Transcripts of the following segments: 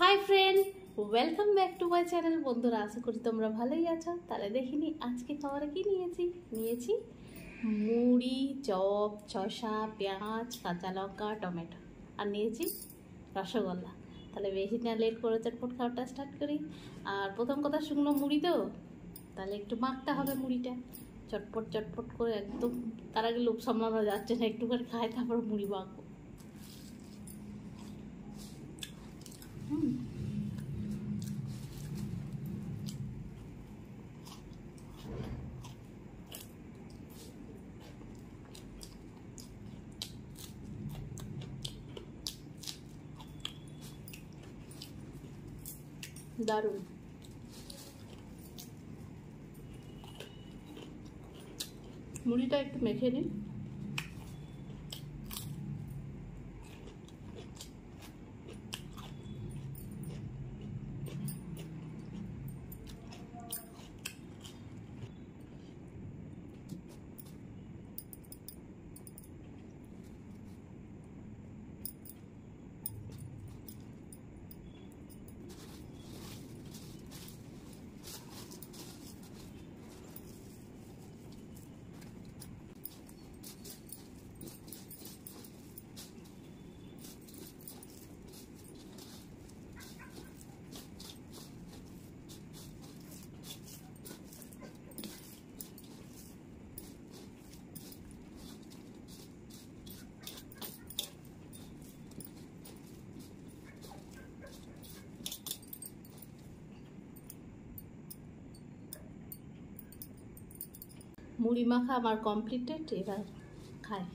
High friend, welcome back to my channel. বন্ধুরা, আশা করি তোমরা ভালোই আছো। তাহলে দেখিনি আজকে খাবারে কি নিয়েছি মুড়ি, চপ, শসা, পেঁয়াজ, কাঁচা লঙ্কা, টমেটো, আর নিয়েছি রসগোল্লা। তাহলে বেশি না লেট করে চটপট খাওয়াটা স্টার্ট করি। আর প্রথম কথা, শুকনো মুড়ি তো, তাহলে একটু মাখতে হবে মুড়িটা চটপট চটপট করে একদম। তার আগে লোভ সামলানো যাচ্ছে না, একটুখানি খাই তারপর মুড়ি মাখবো। দারুণ। মুড়িটা একটু মেখে নিই। মুড়ি মাখা আমার কমপ্লিটেড, এবার খাই।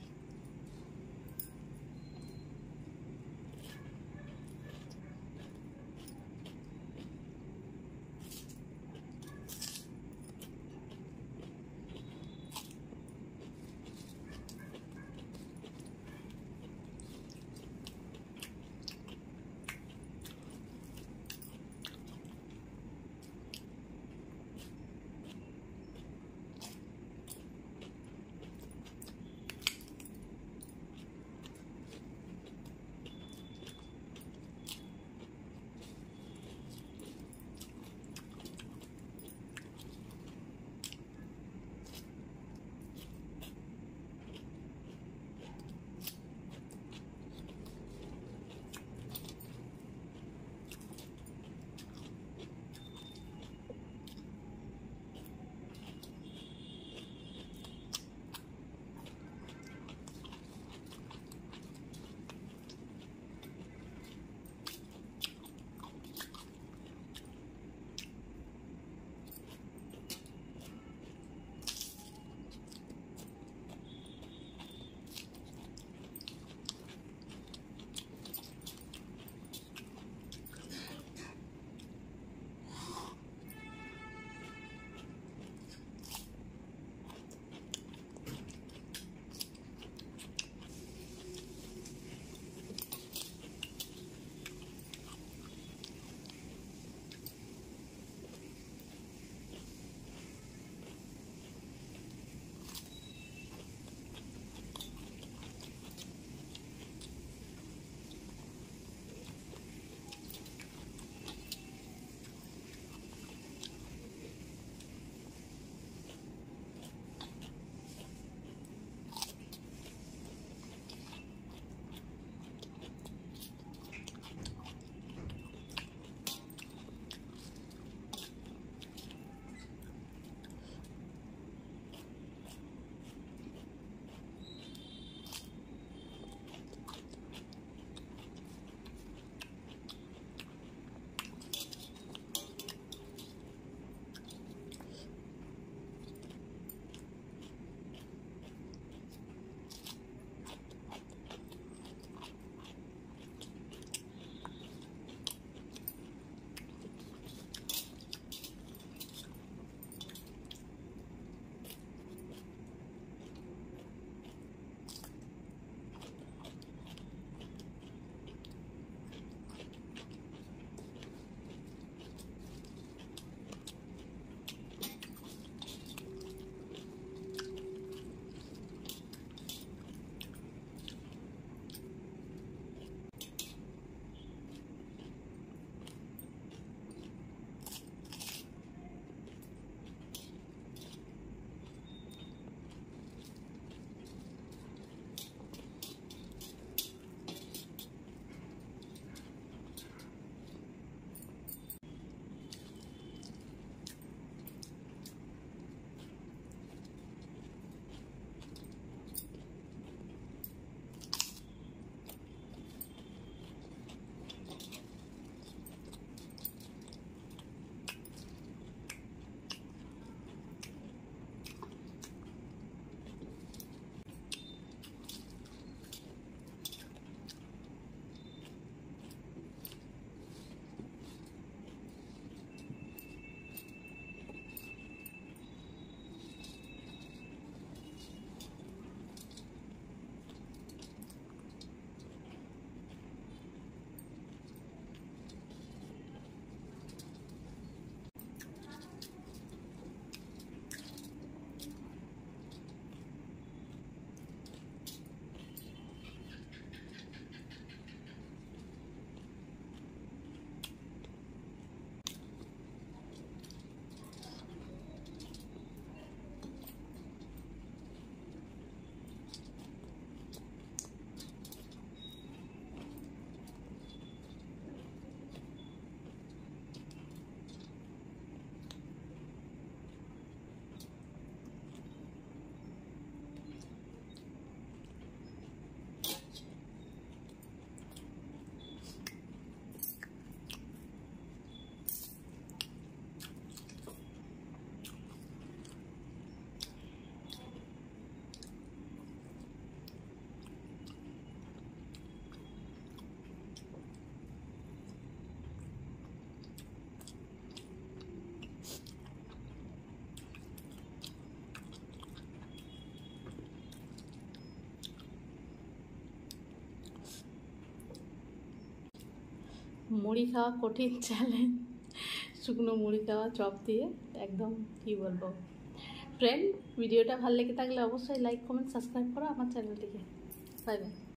মুড়ি খাওয়া কঠিন চ্যালেঞ্জ, শুকনো মুড়ি খাওয়া চপ দিয়ে একদম কী বলবো। ফ্রেন্ড, ভিডিওটা ভালো লেগে থাকলে অবশ্যই লাইক কমেন্ট সাবস্ক্রাইব করো আমার চ্যানেলটিকে। Bye by.